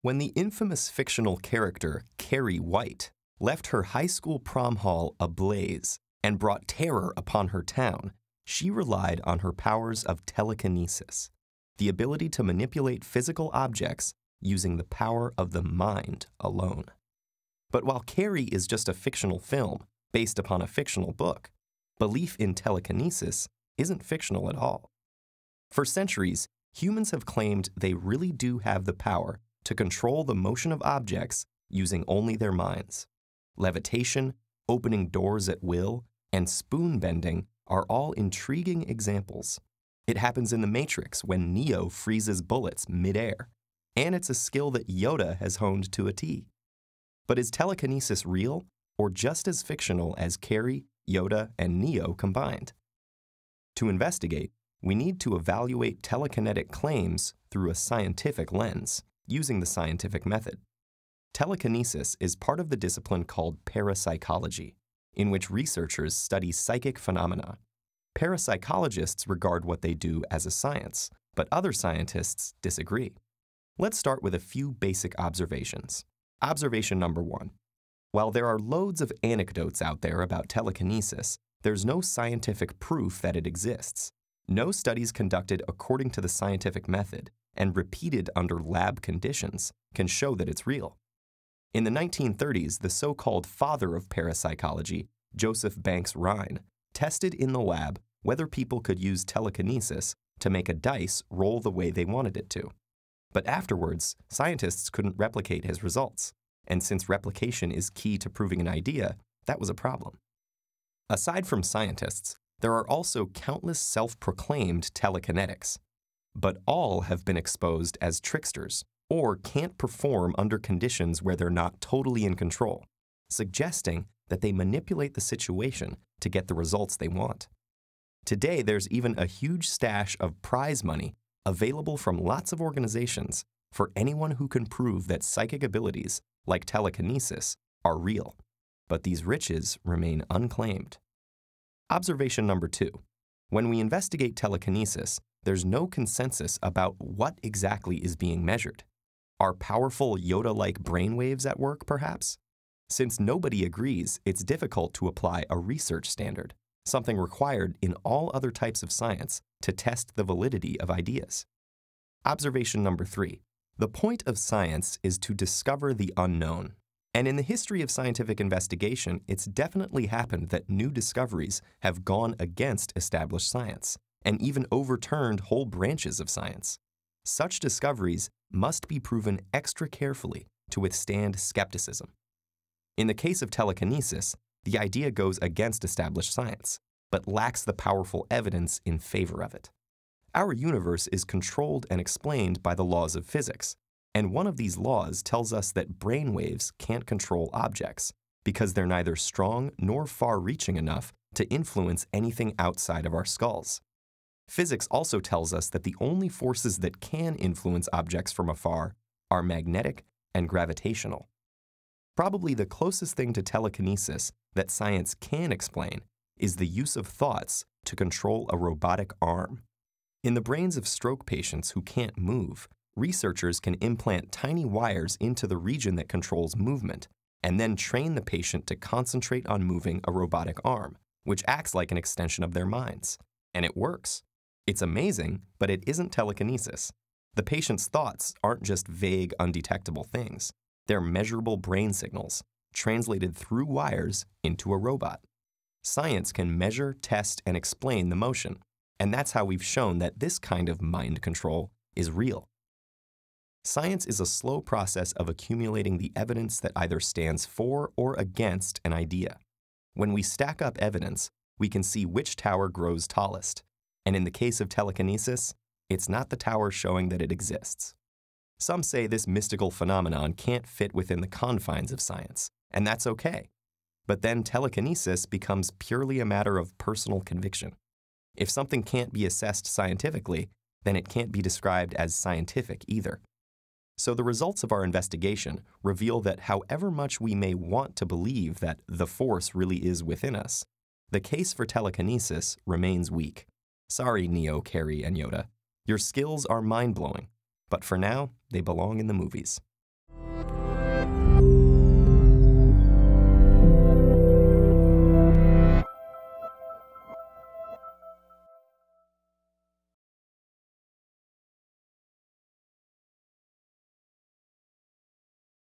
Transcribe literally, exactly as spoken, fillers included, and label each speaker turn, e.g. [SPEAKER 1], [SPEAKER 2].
[SPEAKER 1] When the infamous fictional character Carrie White left her high school prom hall ablaze and brought terror upon her town, she relied on her powers of telekinesis, the ability to manipulate physical objects using the power of the mind alone. But while Carrie is just a fictional film based upon a fictional book, belief in telekinesis isn't fictional at all. For centuries, humans have claimed they really do have the power to control the motion of objects using only their minds. Levitation, opening doors at will, and spoon bending are all intriguing examples. It happens in The Matrix when Neo freezes bullets mid-air, and it's a skill that Yoda has honed to a T. But is telekinesis real, or just as fictional as Carrie, Yoda, and Neo combined? To investigate, we need to evaluate telekinetic claims through a scientific lens, using the scientific method. Telekinesis is part of the discipline called parapsychology, in which researchers study psychic phenomena. Parapsychologists regard what they do as a science, but other scientists disagree. Let's start with a few basic observations. Observation number one. While there are loads of anecdotes out there about telekinesis, there's no scientific proof that it exists. No studies conducted according to the scientific method and repeated under lab conditions can show that it's real. In the nineteen thirties, the so-called father of parapsychology, Joseph Banks Rhine, tested in the lab whether people could use telekinesis to make a dice roll the way they wanted it to. But afterwards, scientists couldn't replicate his results, and since replication is key to proving an idea, that was a problem. Aside from scientists, there are also countless self-proclaimed telekinetics, but all have been exposed as tricksters or can't perform under conditions where they're not totally in control, suggesting that they manipulate the situation to get the results they want. Today, there's even a huge stash of prize money available from lots of organizations for anyone who can prove that psychic abilities, like telekinesis, are real, but these riches remain unclaimed. Observation number two. When we investigate telekinesis, there's no consensus about what exactly is being measured. Are powerful Yoda-like brainwaves at work, perhaps? Since nobody agrees, it's difficult to apply a research standard, something required in all other types of science to test the validity of ideas. Observation number three. The point of science is to discover the unknown. And in the history of scientific investigation, it's definitely happened that new discoveries have gone against established science, and even overturned whole branches of science. Such discoveries must be proven extra carefully to withstand skepticism. In the case of telekinesis, the idea goes against established science, but lacks the powerful evidence in favor of it. Our universe is controlled and explained by the laws of physics, and one of these laws tells us that brainwaves can't control objects because they're neither strong nor far-reaching enough to influence anything outside of our skulls. Physics also tells us that the only forces that can influence objects from afar are magnetic and gravitational. Probably the closest thing to telekinesis that science can explain is the use of thoughts to control a robotic arm. In the brains of stroke patients who can't move, researchers can implant tiny wires into the region that controls movement, and then train the patient to concentrate on moving a robotic arm, which acts like an extension of their minds. And it works. It's amazing, but it isn't telekinesis. The patient's thoughts aren't just vague, undetectable things. They're measurable brain signals, translated through wires into a robot. Science can measure, test, and explain the motion, and that's how we've shown that this kind of mind control is real. Science is a slow process of accumulating the evidence that either stands for or against an idea. When we stack up evidence, we can see which tower grows tallest. And in the case of telekinesis, it's not the tower showing that it exists. Some say this mystical phenomenon can't fit within the confines of science, and that's okay. But then telekinesis becomes purely a matter of personal conviction. If something can't be assessed scientifically, then it can't be described as scientific either. So the results of our investigation reveal that however much we may want to believe that the force really is within us, the case for telekinesis remains weak. Sorry, Neo, Carrie, and Yoda. Your skills are mind-blowing, but for now, they belong in the movies.